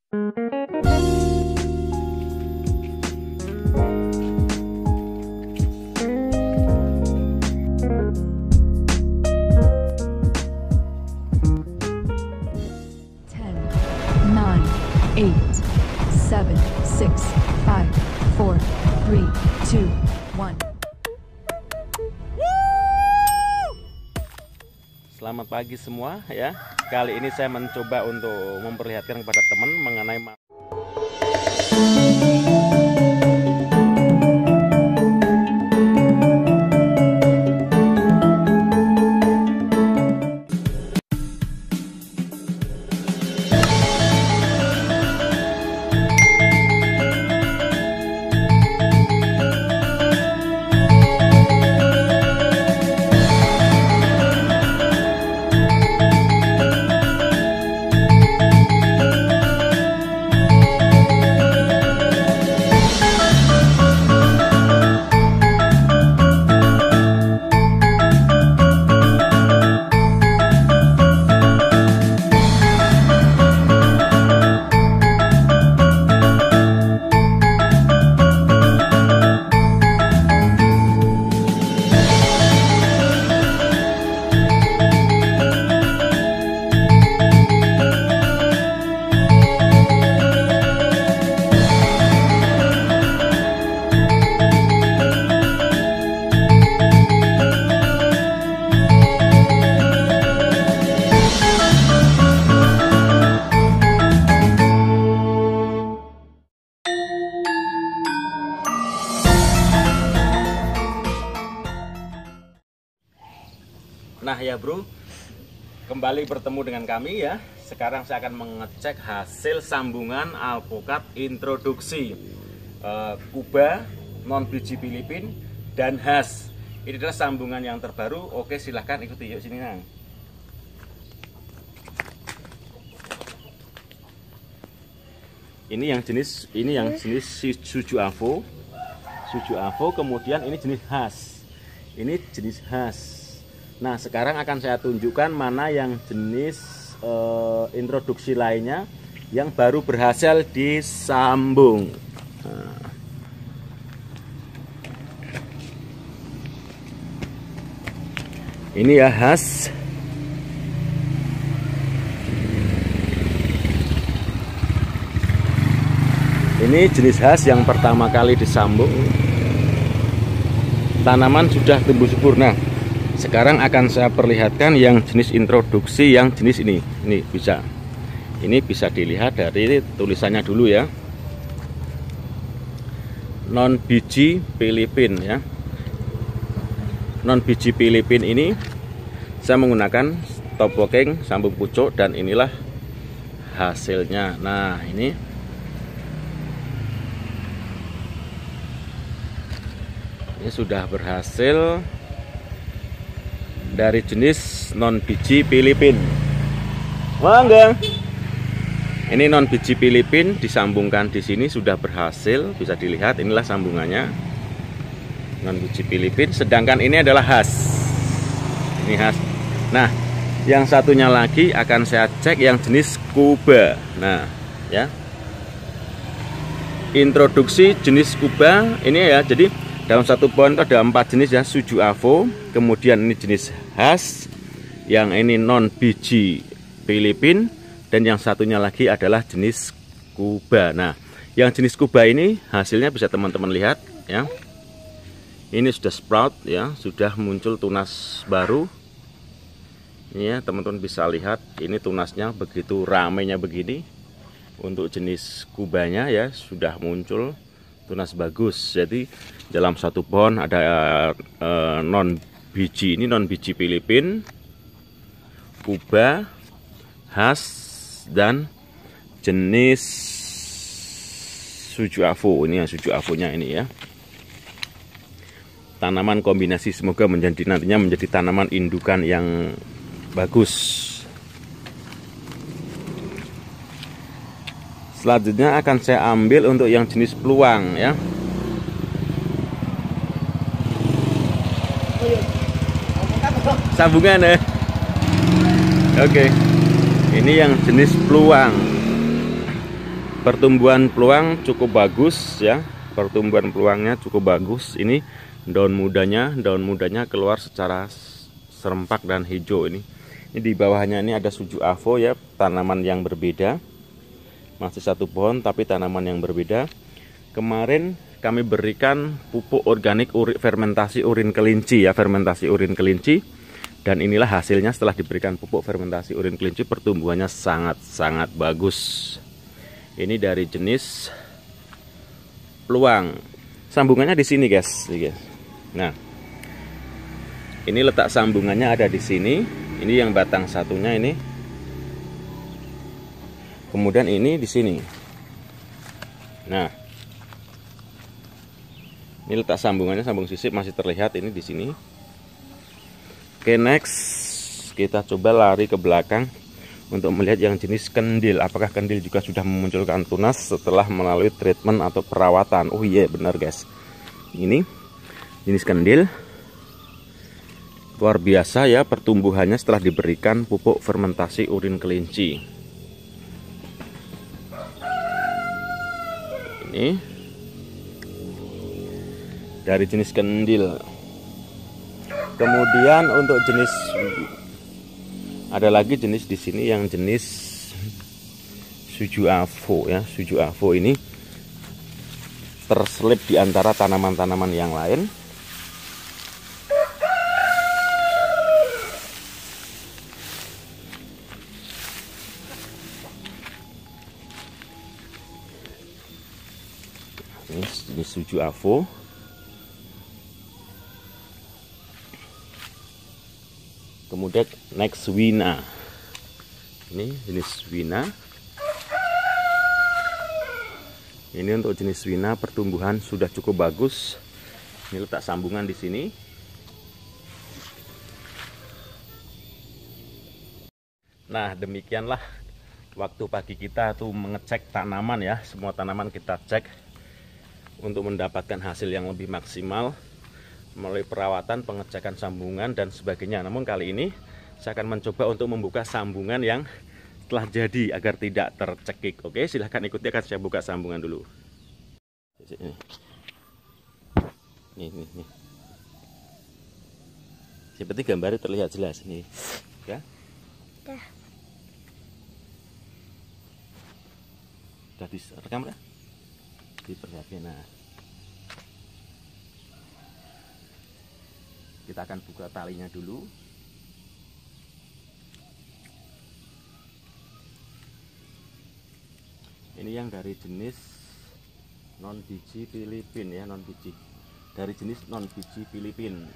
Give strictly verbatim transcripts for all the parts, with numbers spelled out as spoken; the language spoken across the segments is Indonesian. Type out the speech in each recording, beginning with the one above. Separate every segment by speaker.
Speaker 1: eight, seven, six, five, four, three, two, one.
Speaker 2: Selamat pagi semua ya. Kali ini saya mencoba untuk memperlihatkan kepada teman mengenai Nah ya bro, kembali bertemu dengan kami ya. Sekarang saya akan mengecek hasil sambungan alpukat introduksi uh, Kuba, non biji Filipin, dan khas. Ini adalah sambungan yang terbaru. Oke, silahkan ikuti yuk sini nang. Ini yang jenis ini yang jenis Suju Avo, Suju Avo. Kemudian ini jenis khas. Ini jenis khas. Nah, sekarang akan saya tunjukkan mana yang jenis uh, introduksi lainnya yang baru berhasil disambung. Nah. Ini ya khas. Ini jenis khas yang pertama kali disambung. Tanaman sudah tumbuh subur. Nah, sekarang akan saya perlihatkan yang jenis introduksi yang jenis ini. Ini bisa. Ini bisa dilihat dari tulisannya dulu ya. Non biji Filipin ya. Non biji Filipin ini saya menggunakan top walking sambung pucuk dan inilah hasilnya. Nah, ini ini sudah berhasil dari jenis non biji Filipin. Mangga. Ini non biji Filipin disambungkan di sini sudah berhasil, bisa dilihat inilah sambungannya. Non biji Filipin, sedangkan ini adalah khas. Ini khas. Nah, yang satunya lagi akan saya cek yang jenis Kuba. Nah, ya. Introduksi jenis Kuba ini ya, jadi dalam satu pohon itu ada empat jenis ya, Suju Avo, kemudian ini jenis khas, yang ini non biji Filipin, dan yang satunya lagi adalah jenis Kuba. Nah, yang jenis Kuba ini hasilnya bisa teman-teman lihat ya. Ini sudah sprout ya, sudah muncul tunas baru. Ini ya, teman-teman bisa lihat ini tunasnya begitu ramainya begini. Untuk jenis Kubanya ya sudah muncul tunas bagus. Jadi dalam satu pohon ada uh, non biji, ini non biji Filipin, Kuba, khas, dan jenis Suju Avo. Ini yang Suju Avonya ini ya. Tanaman kombinasi, semoga menjadi nantinya menjadi tanaman indukan yang bagus. Selanjutnya akan saya ambil untuk yang jenis peluang ya. Sambungan ya. Oke. Ini yang jenis peluang. pertumbuhan peluang cukup bagus ya. Pertumbuhan peluangnya cukup bagus. Ini daun mudanya, daun mudanya keluar secara serempak dan hijau ini. Ini di bawahnya ini ada Suju Avo ya, tanaman yang berbeda. Masih satu pohon tapi tanaman yang berbeda. Kemarin kami berikan pupuk organik uri, fermentasi urin kelinci ya, fermentasi urin kelinci. Dan inilah hasilnya setelah diberikan pupuk fermentasi urin kelinci, pertumbuhannya sangat-sangat bagus. Ini dari jenis peluang. Sambungannya di sini, guys. Nah, ini letak sambungannya ada di sini. Ini yang batang satunya ini. Kemudian ini di sini. Nah, ini letak sambungannya, sambung sisip masih terlihat ini di sini. Oke, next kita coba lari ke belakang untuk melihat yang jenis kendil. Apakah kendil juga sudah memunculkan tunas setelah melalui treatment atau perawatan? Oh iya, benar guys. Ini jenis kendil. Luar biasa ya pertumbuhannya setelah diberikan pupuk fermentasi urin kelinci. Ini dari jenis kendil. Kemudian untuk jenis, ada lagi jenis di sini yang jenis Suju Avo ya. Suju Avo ini terselip di antara tanaman-tanaman yang lain. Ini jenis Suju Avo. Kemudian next Wina. Ini jenis Wina. Ini untuk jenis Wina pertumbuhan sudah cukup bagus. Ini letak sambungan di sini. Nah, demikianlah waktu pagi kita tuh mengecek tanaman ya. Semua tanaman kita cek untuk mendapatkan hasil yang lebih maksimal melalui perawatan, pengecekan sambungan dan sebagainya. Namun kali ini saya akan mencoba untuk membuka sambungan yang telah jadi agar tidak tercekik. Oke, silahkan ikuti, akan saya buka sambungan dulu. Nih, nih, nih. Seperti gambarnya terlihat jelas nih. Ya. Udah. Udah direkam ya? Diperhatikan. Nah. Kita akan buka talinya dulu. Ini yang dari jenis non biji Filipin ya, non biji. Dari jenis non biji Filipin.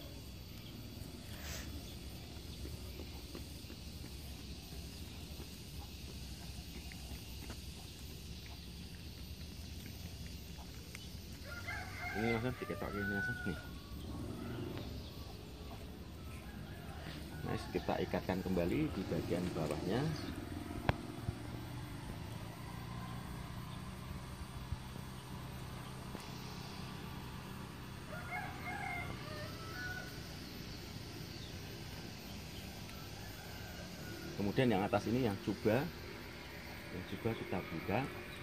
Speaker 2: Ini langsung diketok ini langsung nih. Nah, kita ikatkan kembali di bagian bawahnya. Kemudian yang atas ini yang juga, yang juga kita buka.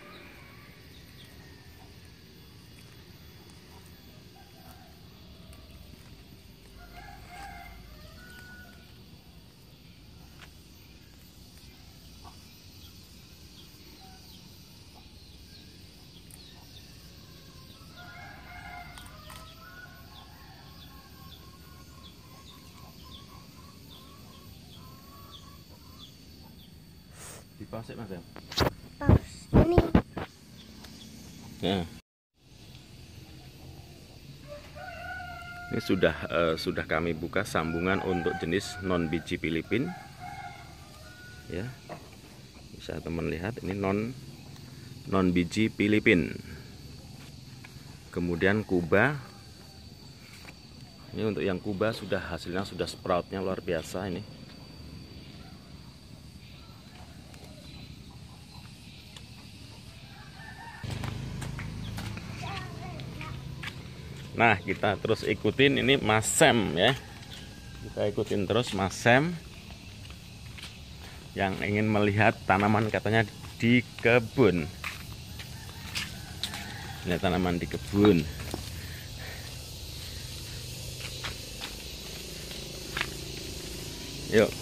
Speaker 2: Dipasik mas ya?
Speaker 3: Paus ini.
Speaker 2: Nah, ini sudah uh, sudah kami buka sambungan untuk jenis non biji Filipin. Ya, bisa teman lihat ini non non biji Filipin. Kemudian Kuba. Ini untuk yang Kuba sudah hasilnya sudah sproutnya luar biasa ini. Nah, kita terus ikutin ini Mas Sam ya. Kita ikutin terus Mas Sam yang ingin melihat tanaman katanya di kebun. Ini tanaman di kebun. Yuk.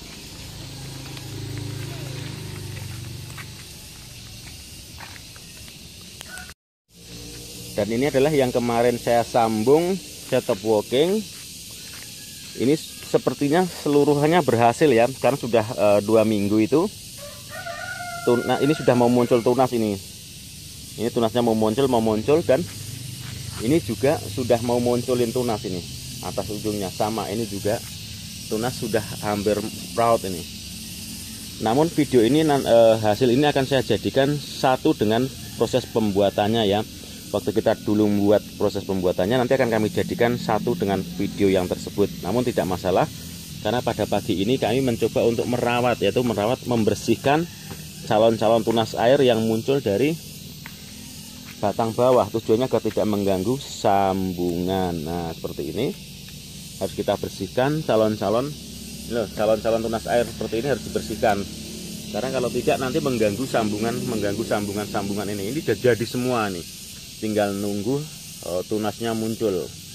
Speaker 2: Dan ini adalah yang kemarin saya sambung, saya top walking. Ini sepertinya seluruhnya berhasil ya, karena sudah e, dua minggu itu. Tuna, ini sudah mau muncul tunas ini. Ini tunasnya mau muncul, mau muncul, dan ini juga sudah mau munculin tunas ini. Atas ujungnya sama, ini juga tunas sudah hampir sprout ini. Namun video ini e, hasil ini akan saya jadikan satu dengan proses pembuatannya ya. Waktu kita dulu membuat proses pembuatannya, nanti akan kami jadikan satu dengan video yang tersebut. Namun tidak masalah, karena pada pagi ini kami mencoba untuk merawat, yaitu merawat, membersihkan calon-calon tunas air yang muncul dari batang bawah. Tujuannya agar tidak mengganggu sambungan. Nah, seperti ini harus kita bersihkan calon-calon loh, calon-calon tunas air seperti ini harus dibersihkan. Karena kalau tidak nanti mengganggu sambungan, mengganggu sambungan-sambungan ini. Ini sudah jadi semua nih. Tinggal nunggu oh, tunasnya muncul.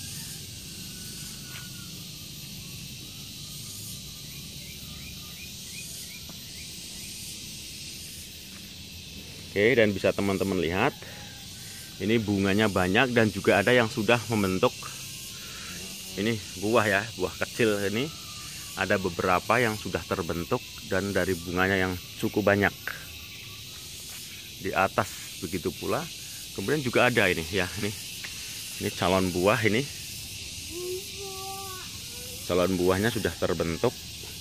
Speaker 2: Oke, dan bisa teman-teman lihat, ini bunganya banyak dan juga ada yang sudah membentuk. Ini buah ya, buah kecil ini. Ada beberapa yang sudah terbentuk dan dari bunganya yang cukup banyak. Di atas begitu pula. Kemudian juga ada ini ya, ini. Ini calon buah ini. Calon buahnya sudah terbentuk.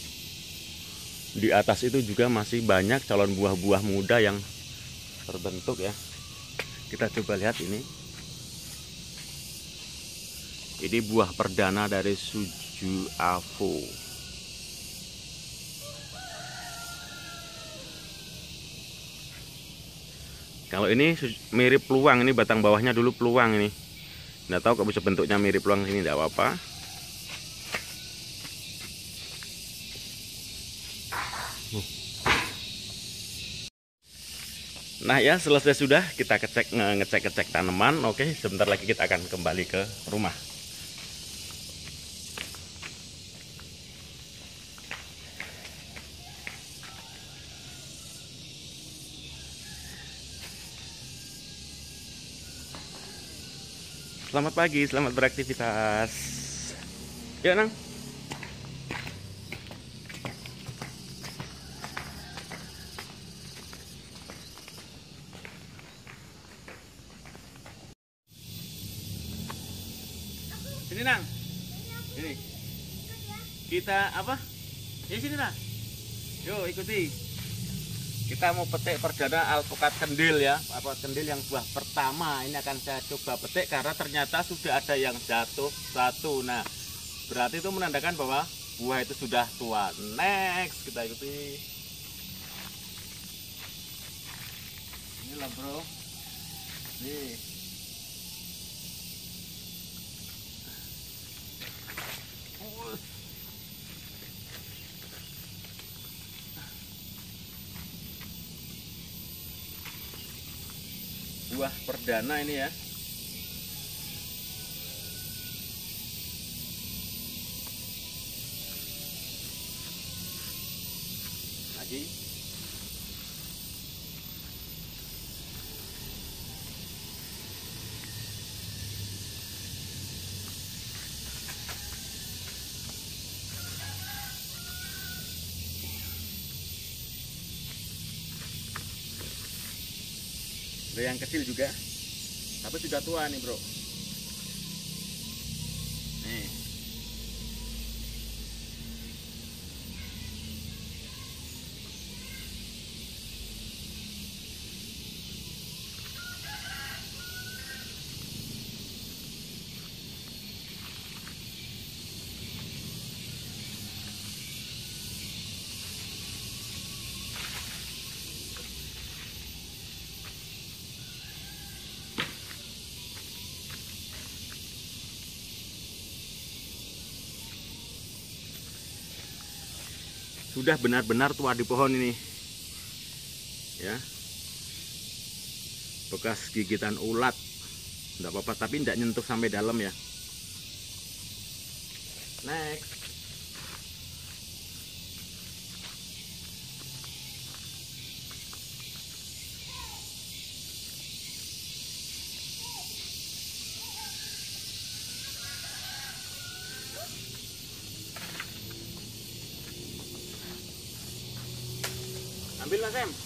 Speaker 2: Di atas itu juga masih banyak calon buah-buah muda yang terbentuk ya. Kita coba lihat ini. Ini buah perdana dari Suju Avo. Kalau ini mirip peluang, ini batang bawahnya dulu peluang ini. Nggak tahu kok bisa bentuknya mirip peluang ini, tidak apa-apa. Nah ya, selesai sudah kita ngecek ngecek-ngecek tanaman. Oke, sebentar lagi kita akan kembali ke rumah. Selamat pagi, selamat beraktivitas. Yuk, Nang. Sini, Nang. Ini. Kita apa? Ya sini, Nang. Yuk, ikuti. Kita mau petik perdana alpukat kendil ya. Alpukat kendil yang buah pertama. Ini akan saya coba petik karena ternyata sudah ada yang jatuh satu. Nah, berarti itu menandakan bahwa buah itu sudah tua. Next, kita ikuti. Inilah, bro. Nih. Buah perdana ini ya. Lagi. Ada yang kecil juga, tapi sudah tua nih, bro. Nih. Sudah benar-benar tua di pohon ini ya, bekas gigitan ulat. Nggak apa-apa, tapi tidak nyentuh sampai dalam ya. Next. Ambil Mas Em.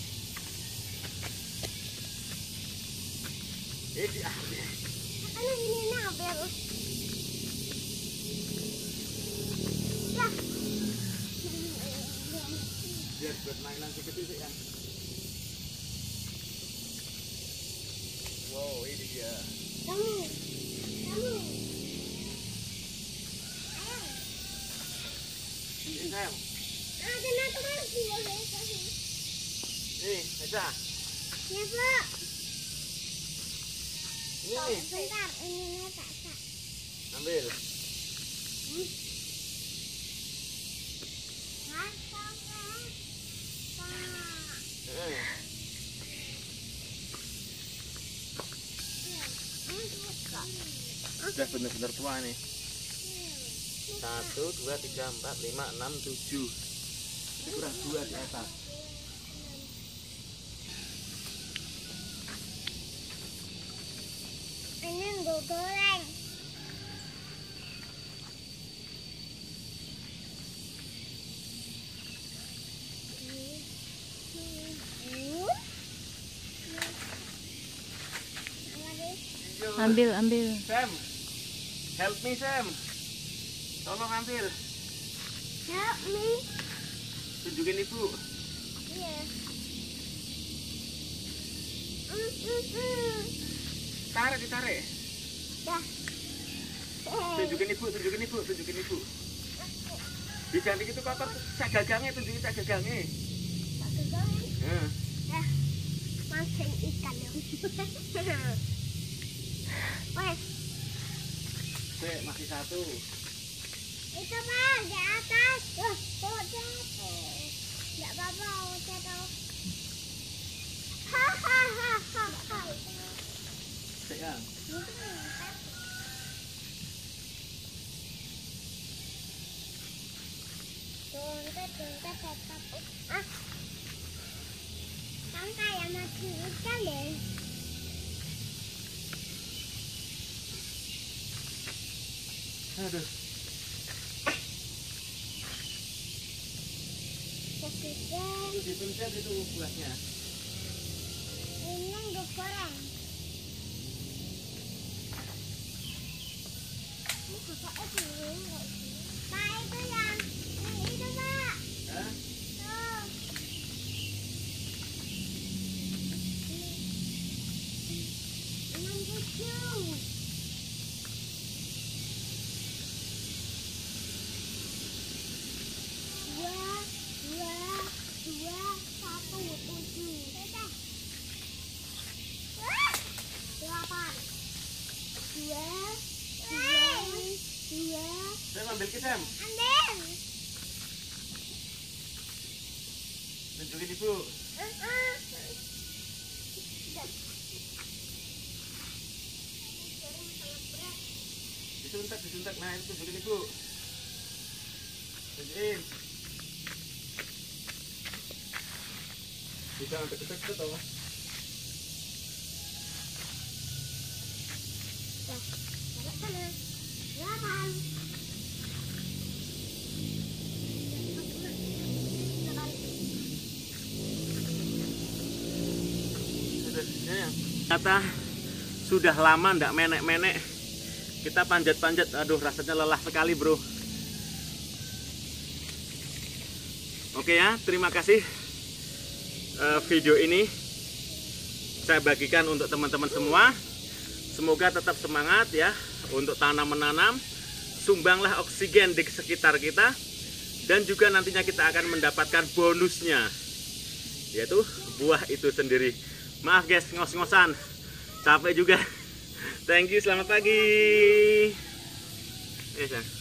Speaker 2: Eh diambil.
Speaker 3: Ano ini nabel?
Speaker 2: Biar buat mainan si kecil sih ya. Wow, ini dia.
Speaker 3: Kamu, kamu.
Speaker 2: Ini Em.
Speaker 3: Ah, kenapa kan dia lagi?
Speaker 2: Nih, Esa.
Speaker 3: Ya, Pak.
Speaker 2: Ini nih.
Speaker 3: Bentar, ini tak tak.
Speaker 2: Ambil.
Speaker 3: Hmm. Mas, Pak. Pak.
Speaker 2: Eh. Sudah benar-benar tua nih. Satu, dua, tiga, empat, lima, enam, tujuh. Ini kurang dua di atas.
Speaker 3: Ini nggak goreng.
Speaker 1: Ambil, ambil.
Speaker 2: Sam, help me Sam. Tolong ambil.
Speaker 3: Help me.
Speaker 2: Tunjukin ibu.
Speaker 3: Iya. Mm, mm, mm.
Speaker 2: Tarik, ditarik.
Speaker 3: Dah.
Speaker 2: Tunjukin ibu, tunjukin ibu, tunjukin ibu. Di cantik itu kotor, sak gagangnya, tunjukin sak gagangnya.
Speaker 3: Tak gegangin.
Speaker 2: Nah,
Speaker 3: Dah. Mancing ikan ya. Wes.
Speaker 2: Sek, masih satu.
Speaker 3: Itu Pak, di atas. Tuh, tuh jatuh. Enggak apa-apa, jatuh. Hahaha.
Speaker 2: Sek ya.
Speaker 3: Dompet, dompet, tetap. Ah. Kan kayak mancing ikan deh.
Speaker 2: Aduh.
Speaker 3: Ketiga,
Speaker 2: Itu dipencet itu buahnya.
Speaker 3: ini nggak goreng. Ini kakaknya dulu. Pak, itu yang yang itu Pak.
Speaker 2: Hah?
Speaker 3: Tuh. Enam tujuh. Dua, dua, dua, satu, tujuh. Wah, delapan. Dua, dua, dua.
Speaker 2: Sam, ambil ke Sam.
Speaker 3: Ambil.
Speaker 2: Tunjukin ibu.
Speaker 3: Uh-uh.
Speaker 2: Disuntak, disuntak. Nah, itu tunjukin ibu. Tunjukin. Bisa sampai deket-deket tau.
Speaker 3: Dah, taruh sana. Delapan.
Speaker 2: Ternyata sudah lama ndak menek-menek. Kita panjat-panjat, aduh rasanya lelah sekali bro. Oke ya, terima kasih. Uh, video ini saya bagikan untuk teman-teman semua. Semoga tetap semangat ya untuk tanam menanam. Sumbanglah oksigen di sekitar kita. Dan juga nantinya kita akan mendapatkan bonusnya, yaitu buah itu sendiri. Maaf guys, ngos-ngosan, capek juga. Thank you, selamat pagi. Yes,